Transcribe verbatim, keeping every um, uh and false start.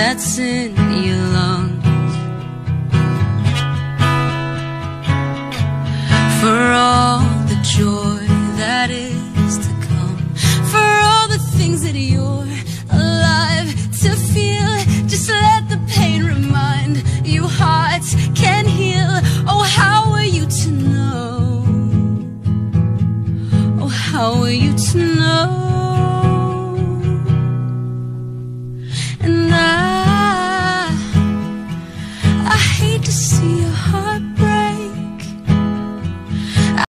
that's in your lungs. For all the joy that is to come, for all the things that you're alive to feel, just let the pain remind you hearts can heal. Oh, how are you to know? Oh, how are you to know?